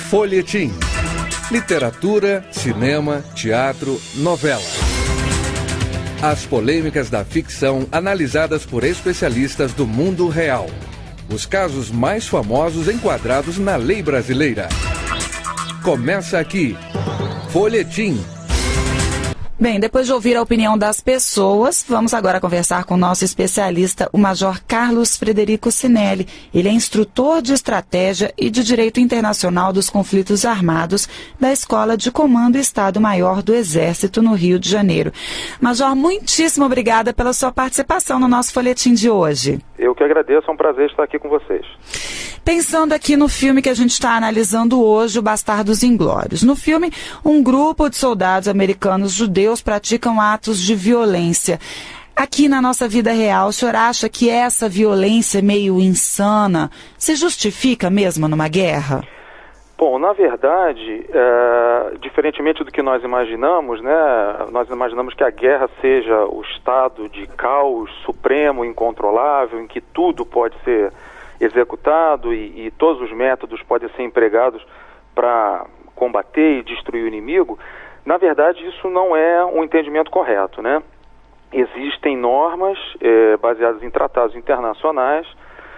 Folhetim. Literatura, cinema, teatro, novela. As polêmicas da ficção analisadas por especialistas do mundo real. Os casos mais famosos enquadrados na lei brasileira. Começa aqui, Folhetim. Bem, depois de ouvir a opinião das pessoas, vamos agora conversar com o nosso especialista, o Major Carlos Frederico Sinelli. Ele é instrutor de estratégia e de direito internacional dos conflitos armados da Escola de Comando Estado-Maior do Exército no Rio de Janeiro. Major, muitíssimo obrigada pela sua participação no nosso folhetim de hoje. Eu que agradeço, é um prazer estar aqui com vocês. Pensando aqui no filme que a gente está analisando hoje, O Bastardos Inglórios. No filme, um grupo de soldados americanos judeus praticam atos de violência. Aqui na nossa vida real, o senhor acha que essa violência meio insana se justifica mesmo numa guerra? Bom, na verdade, diferentemente do que nós imaginamos, né, nós imaginamos que a guerra seja o estado de caos supremo, incontrolável, em que tudo pode ser executado e todos os métodos podem ser empregados para combater e destruir o inimigo. Na verdade, isso não é um entendimento correto, né? Existem normas baseadas em tratados internacionais,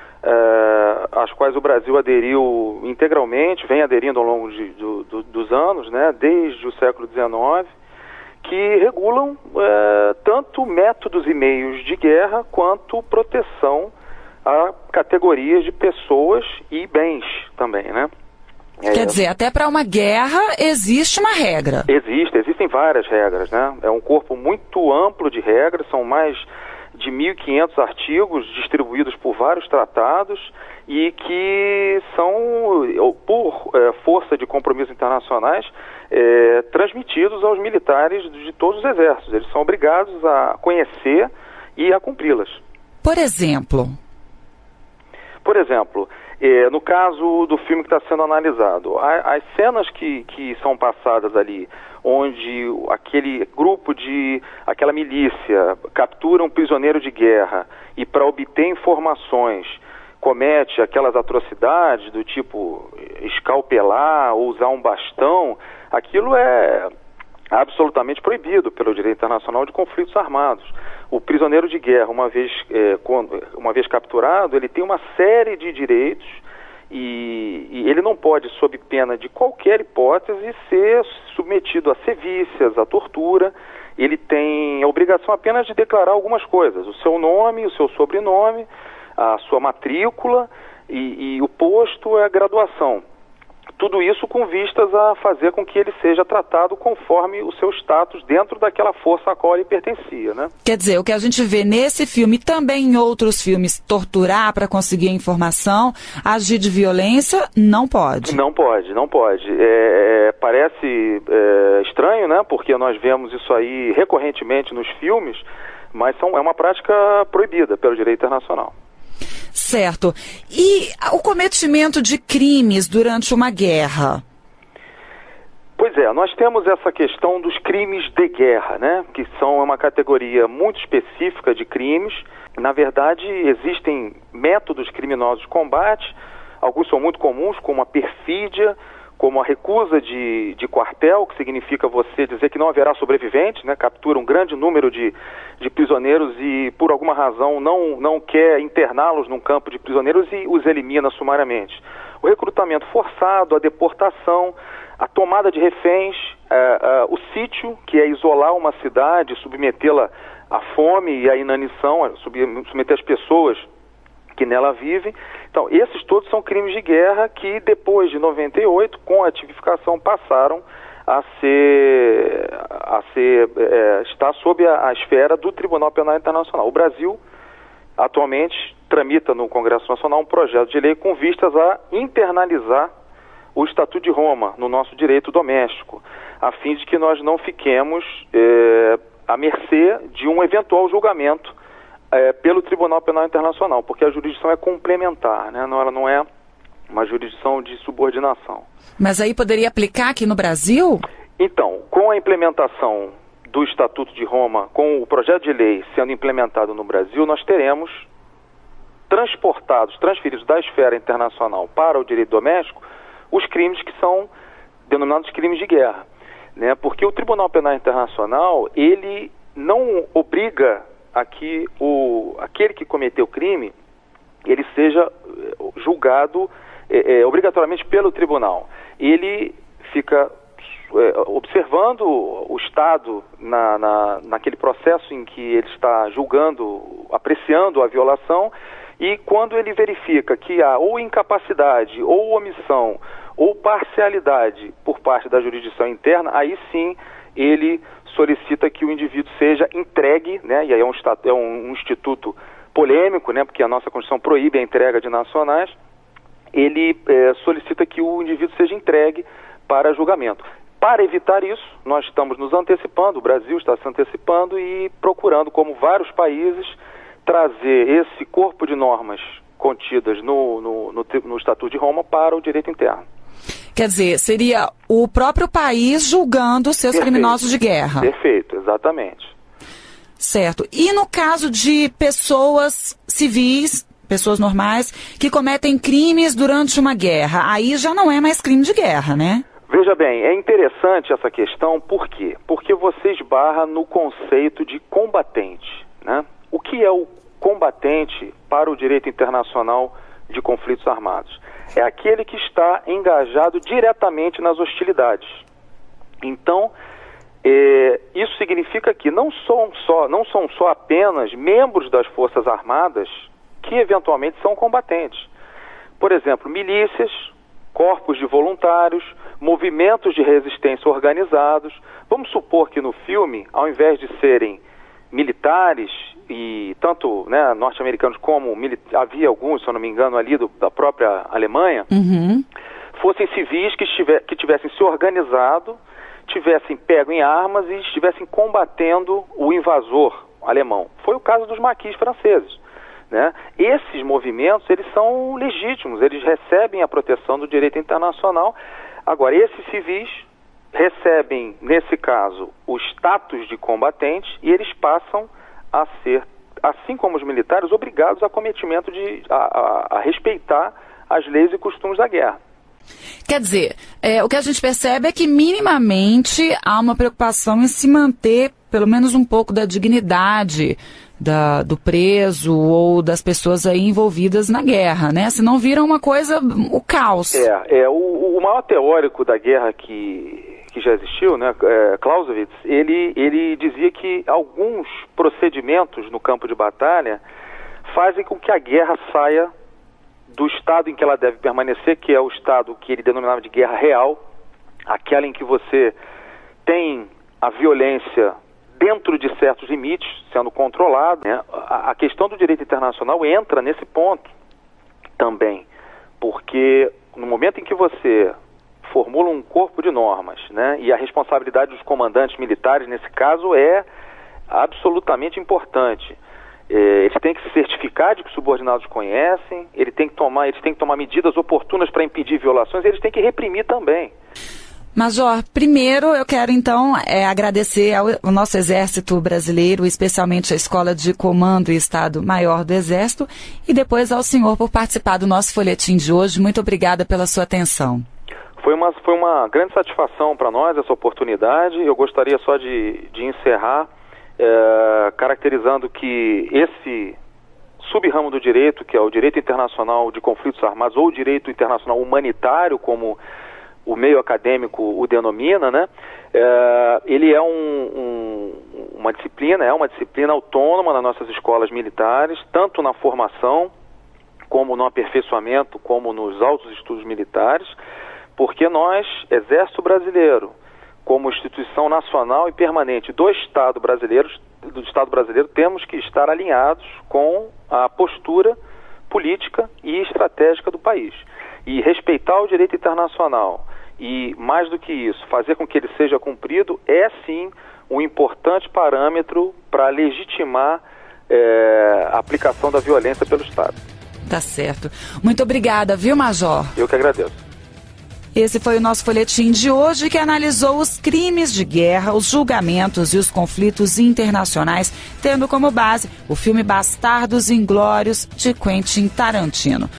às quais o Brasil aderiu integralmente, vem aderindo ao longo dos anos, né, desde o século XIX, que regulam tanto métodos e meios de guerra quanto proteção a categorias de pessoas e bens também, né? Quer dizer, até para uma guerra existe uma regra. Existem várias regras, né? É um corpo muito amplo de regras, são mais de 1.500 artigos distribuídos por vários tratados e que são, por força de compromissos internacionais, transmitidos aos militares de todos os exércitos. Eles são obrigados a conhecer e a cumpri-las. Por exemplo, no caso do filme que está sendo analisado, as cenas que são passadas ali, onde aquele grupo aquela milícia captura um prisioneiro de guerra e para obter informações comete aquelas atrocidades do tipo escalpelar ou usar um bastão, aquilo é absolutamente proibido pelo direito internacional de conflitos armados. O prisioneiro de guerra, uma vez capturado, ele tem uma série de direitos e ele não pode, sob pena de qualquer hipótese, ser submetido a sevícias, a tortura. Ele tem a obrigação apenas de declarar algumas coisas: o seu nome, o seu sobrenome, a sua matrícula e o posto, a graduação. Tudo isso com vistas a fazer com que ele seja tratado conforme o seu status dentro daquela força a qual ele pertencia, né? Quer dizer, o que a gente vê nesse filme e também em outros filmes, torturar para conseguir informação, agir de violência, não pode. Não pode. Parece estranho, né? Porque nós vemos isso aí recorrentemente nos filmes, mas é uma prática proibida pelo direito internacional. Certo. E o cometimento de crimes durante uma guerra? Pois é, nós temos essa questão dos crimes de guerra, né? Que são uma categoria muito específica de crimes. Na verdade, existem métodos criminosos de combate, alguns são muito comuns, como a perfídia, como a recusa de quartel, que significa você dizer que não haverá sobreviventes, né? Captura um grande número de prisioneiros e, por alguma razão, não quer interná-los num campo de prisioneiros e os elimina sumariamente. O recrutamento forçado, a deportação, a tomada de reféns, o sítio, que é isolar uma cidade, submetê-la à fome e à inanição, submeter as pessoas que nela vivem. Então, esses todos são crimes de guerra que, depois de 98, com a tipificação, passaram a estar sob a esfera do Tribunal Penal Internacional. O Brasil, atualmente, tramita no Congresso Nacional um projeto de lei com vistas a internalizar o Estatuto de Roma no nosso direito doméstico, a fim de que nós não fiquemos à mercê de um eventual julgamento pelo Tribunal Penal Internacional, porque a jurisdição é complementar, né? Ela não é uma jurisdição de subordinação. Mas aí poderia aplicar aqui no Brasil? Então, com a implementação do Estatuto de Roma, com o projeto de lei sendo implementado no Brasil, nós teremos transferidos da esfera internacional para o direito doméstico os crimes que são denominados crimes de guerra, né? Porque o Tribunal Penal Internacional, ele não obriga a que aquele que cometeu o crime, ele seja julgado obrigatoriamente pelo tribunal. Ele fica observando o Estado naquele processo em que ele está julgando, apreciando a violação, e quando ele verifica que há ou incapacidade, ou omissão, ou parcialidade por parte da jurisdição interna, aí sim ele solicita que o indivíduo seja entregue, né? E aí é um instituto polêmico, né? Porque a nossa Constituição proíbe a entrega de nacionais. Ele solicita que o indivíduo seja entregue para julgamento. Para evitar isso, nós estamos nos antecipando, o Brasil está se antecipando e procurando, como vários países, trazer esse corpo de normas contidas no Estatuto de Roma para o direito interno. Quer dizer, seria o próprio país julgando seus criminosos de guerra. Perfeito, exatamente. Certo. E no caso de pessoas civis, pessoas normais, que cometem crimes durante uma guerra, aí já não é mais crime de guerra, né? Veja bem, é interessante essa questão, por quê? Porque você esbarra no conceito de combatente, né? O que é o combatente para o direito internacional de conflitos armados? É aquele que está engajado diretamente nas hostilidades. Então, isso significa que não são só apenas membros das Forças Armadas que eventualmente são combatentes. Por exemplo, milícias, corpos de voluntários, movimentos de resistência organizados. Vamos supor que no filme, ao invés de serem militares, e tanto, né, norte-americanos como havia alguns, se eu não me engano, ali da própria Alemanha, fossem civis que tivessem se organizado, tivessem pego em armas e estivessem combatendo o invasor alemão. Foi o caso dos maquis franceses, né? Esses movimentos, eles são legítimos, eles recebem a proteção do direito internacional. Agora, esses civis recebem, nesse caso, o status de combatentes e eles passam a ser, assim como os militares, obrigados a cometimento a respeitar as leis e costumes da guerra. Quer dizer, o que a gente percebe é que minimamente há uma preocupação em se manter pelo menos um pouco da dignidade do preso ou das pessoas aí envolvidas na guerra, né? Senão vira uma coisa, o caos. O maior teórico da guerra que já existiu, né, Clausewitz, ele dizia que alguns procedimentos no campo de batalha fazem com que a guerra saia do estado em que ela deve permanecer, que é o estado que ele denominava de guerra real, aquela em que você tem a violência dentro de certos limites, sendo controlada, né? A questão do direito internacional entra nesse ponto também, porque no momento em que você formula um corpo de normas, né, e a responsabilidade dos comandantes militares, nesse caso, é absolutamente importante. Eles têm que se certificar de que os subordinados conhecem, eles têm que tomar medidas oportunas para impedir violações, e eles têm que reprimir também. Major, primeiro eu quero então agradecer ao nosso Exército Brasileiro, especialmente a Escola de Comando e Estado-Maior do Exército, e depois ao senhor por participar do nosso folhetim de hoje. Muito obrigada pela sua atenção. Foi uma grande satisfação para nós essa oportunidade. Eu gostaria só de encerrar caracterizando que esse sub-ramo do direito, que é o direito internacional de conflitos armados, ou o direito internacional humanitário, como o meio acadêmico o denomina, né? Ele é uma disciplina autônoma nas nossas escolas militares, tanto na formação, como no aperfeiçoamento, como nos altos estudos militares, porque nós, Exército Brasileiro, como instituição nacional e permanente do Estado brasileiro, temos que estar alinhados com a postura política e estratégica do país. E respeitar o direito internacional e, mais do que isso, fazer com que ele seja cumprido é, sim, um importante parâmetro para legitimar a aplicação da violência pelo Estado. Tá certo. Muito obrigada, viu, Major? Eu que agradeço. Esse foi o nosso folhetim de hoje, que analisou os crimes de guerra, os julgamentos e os conflitos internacionais, tendo como base o filme Bastardos Inglórios, de Quentin Tarantino.